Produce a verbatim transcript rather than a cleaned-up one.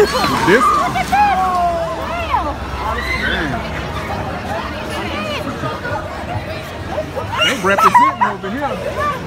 This? Look at this. Damn. They representing over here.